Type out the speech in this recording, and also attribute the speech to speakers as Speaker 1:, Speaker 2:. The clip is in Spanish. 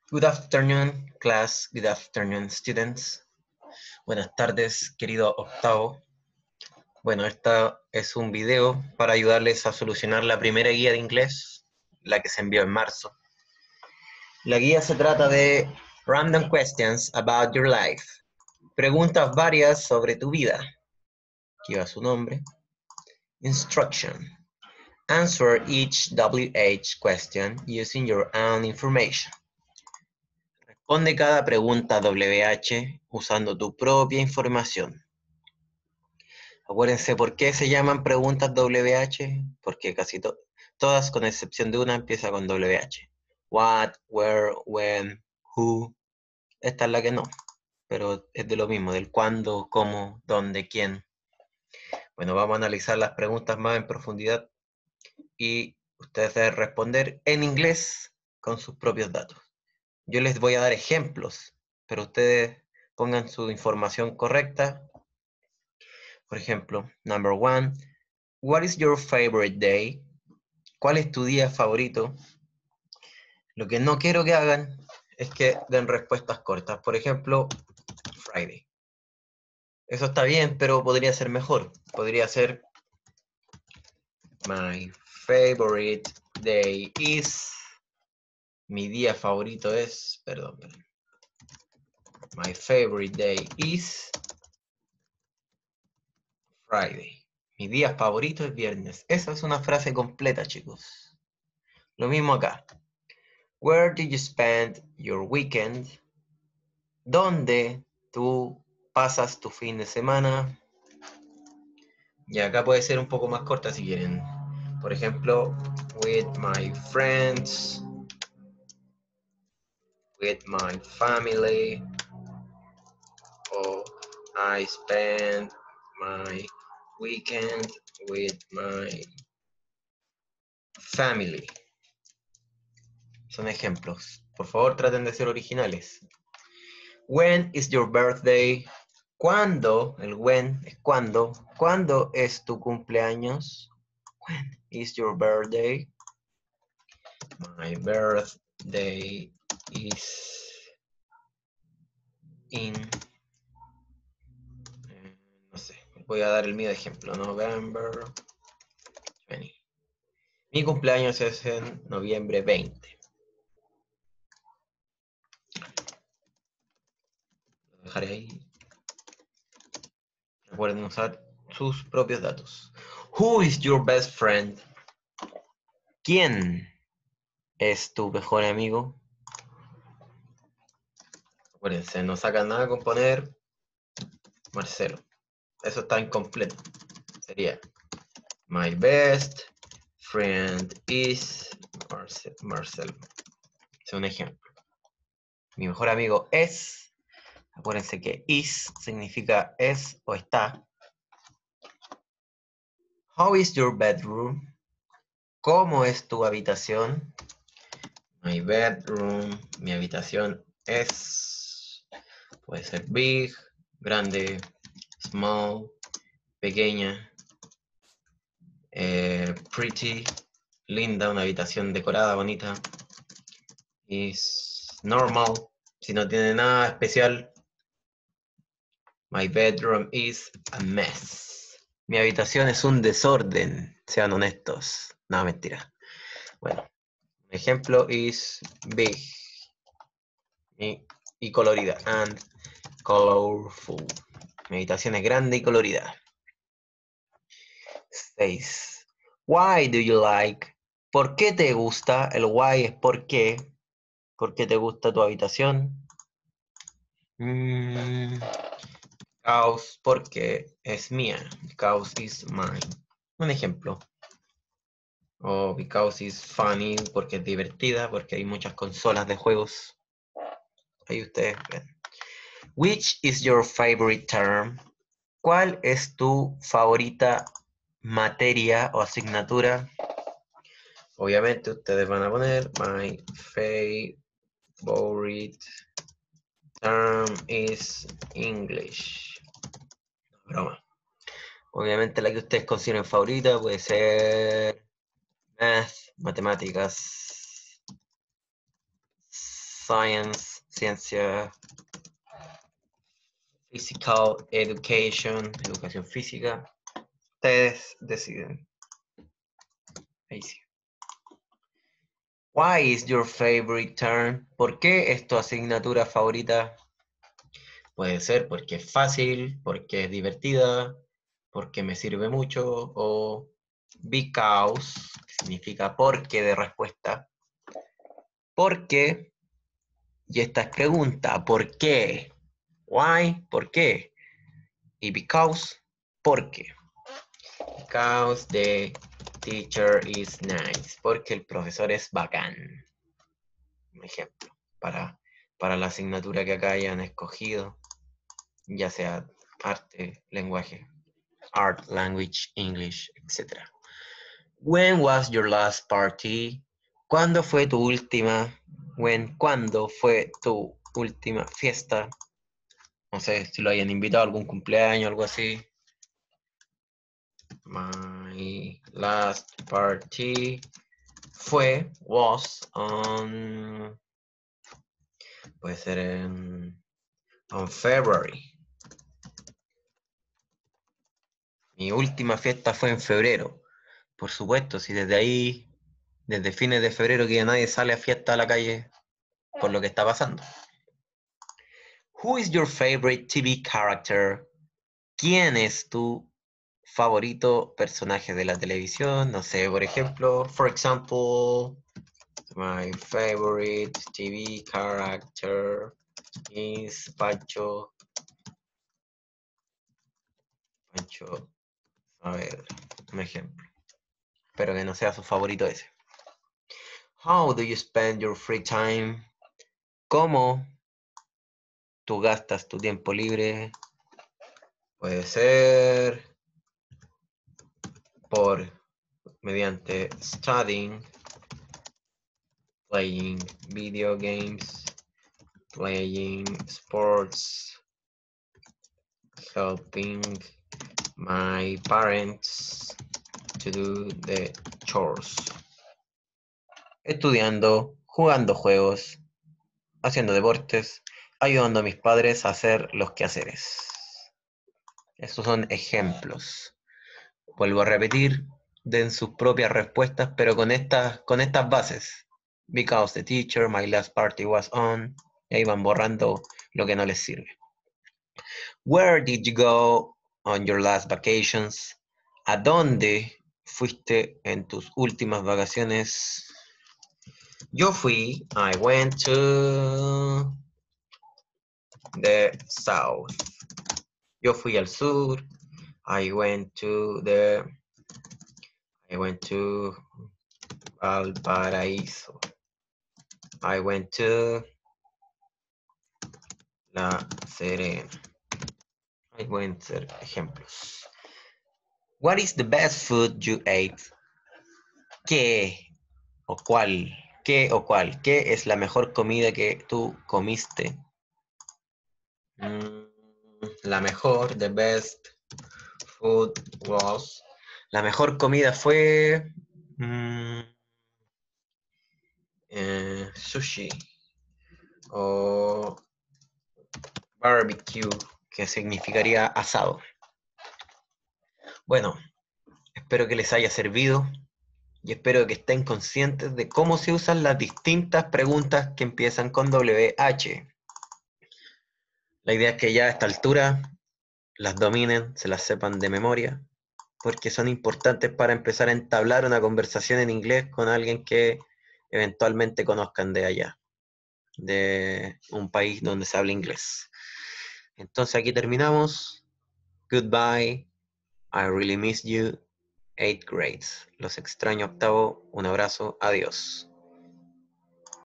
Speaker 1: Good afternoon, class. Good afternoon, students. Buenas tardes, querido octavo. Bueno, esta es un video para ayudarles a solucionar la primera guía de inglés, la que se envió en marzo. La guía se trata de Random Questions About Your Life. Preguntas varias sobre tu vida. Aquí va su nombre. Instruction. Answer each WH question using your own information. Responde cada pregunta WH usando tu propia información. Acuérdense por qué se llaman preguntas WH, porque casi todas, con excepción de una, empiezan con WH. What, where, when, who. Esta es la que no, pero es de lo mismo, del cuándo, cómo, dónde, quién. Bueno, vamos a analizar las preguntas más en profundidad y ustedes deben responder en inglés con sus propios datos. Yo les voy a dar ejemplos, pero ustedes pongan su información correcta. Por ejemplo, number one, what is your favorite day? ¿Cuál es tu día favorito? Lo que no quiero que hagan es que den respuestas cortas. Por ejemplo, Friday. Eso está bien, pero podría ser mejor. Podría ser my favorite day is. Mi día favorito es. Perdón. My favorite day is Friday. Mi día favorito es viernes. Esa es una frase completa, chicos. Lo mismo acá. Where did you spend your weekend? ¿Dónde tú pasas tu fin de semana? Y acá puede ser un poco más corta si quieren. Por ejemplo, with my friends, with my family, o I spend my weekend with my family. Son ejemplos. Por favor, traten de ser originales. When is your birthday? ¿Cuándo? El when es cuándo. ¿Cuándo es tu cumpleaños? When is your birthday? My birthday is in... no sé, voy a dar el mío de ejemplo. November 20. Mi cumpleaños es en noviembre 20. Lo dejaré ahí. Recuerden usar sus propios datos. Who is your best friend? ¿Quién es tu mejor amigo? Acuérdense, no sacan nada con poner Marcelo. Eso está incompleto. Sería my best friend is Marcelo. Es un ejemplo. Mi mejor amigo es. Acuérdense que is significa es o está. How is your bedroom? ¿Cómo es tu habitación? My bedroom, mi habitación es. Puede ser big, grande, small, pequeña, pretty, linda, una habitación decorada, bonita. Is normal, si no tiene nada especial. My bedroom is a mess. Mi habitación es un desorden, sean honestos. No, mentira. Bueno, un ejemplo is big y colorida, and colorful. Mi habitación es grande y colorida. 6. Why do you like? ¿Por qué te gusta? El why es por qué. ¿Por qué te gusta tu habitación? Because, porque es mía. Because is mine. Un ejemplo. O because is funny, porque es divertida, porque hay muchas consolas de juegos. Ahí ustedes ven. Which is your favorite term? ¿Cuál es tu favorita materia o asignatura? Obviamente ustedes van a poner my favorite term is English. Broma. Obviamente la que ustedes consideren favorita puede ser math, matemáticas, science, ciencia, physical education, educación física. Ustedes deciden. Ahí sí. Why is your favorite term? ¿Por qué es tu asignatura favorita? Puede ser porque es fácil, porque es divertida, porque me sirve mucho, o because, que significa porque de respuesta. Porque, y esta es pregunta, ¿por qué? Why, ¿por qué? Y because, ¿por qué? Because the teacher is nice, porque el profesor es bacán. Un ejemplo, para la asignatura que acá hayan escogido, ya sea arte, lenguaje, art, language, English, etc. When was your last party? ¿Cuándo fue tu última? ¿Cuándo fue tu última fiesta? No sé si lo hayan invitado a algún cumpleaños o algo así. My last party was on, puede ser on February. Mi última fiesta fue en febrero. Por supuesto, si desde ahí, desde fines de febrero que ya nadie sale a fiesta a la calle por lo que está pasando. Who is your favorite TV character? ¿Quién es tu favorito personaje de la televisión? No sé, por ejemplo, for example, my favorite TV character is Pancho. Pancho, a ver, un ejemplo. Espero que no sea su favorito ese. How do you spend your free time? ¿Cómo tú gastas tu tiempo libre? Puede ser mediante studying, playing video games, playing sports, helping my parents to do the chores. Estudiando, jugando juegos, haciendo deportes, ayudando a mis padres a hacer los quehaceres. Estos son ejemplos. Vuelvo a repetir, den sus propias respuestas, pero con estas bases. Because the teacher, my last party was on. Y ahí van borrando lo que no les sirve. Where did you go on your last vacations? ¿A dónde fuiste en tus últimas vacaciones? I went to the south. Yo fui al sur. I went to Valparaíso. I went to La Serena. Ahí pueden ser ejemplos. What is the best food you ate? ¿Qué o cuál? ¿Qué o cuál? ¿Qué es la mejor comida que tú comiste? La mejor, the best food was. La mejor comida fue sushi o barbecue, que significaría asado. Bueno, espero que les haya servido y espero que estén conscientes de cómo se usan las distintas preguntas que empiezan con WH. La idea es que ya a esta altura las dominen, se las sepan de memoria, porque son importantes para empezar a entablar una conversación en inglés con alguien que eventualmente conozcan de allá, de un país donde se habla inglés. Entonces aquí terminamos. Goodbye. I really miss you. 8th grades. Los extraño octavo. Un abrazo. Adiós.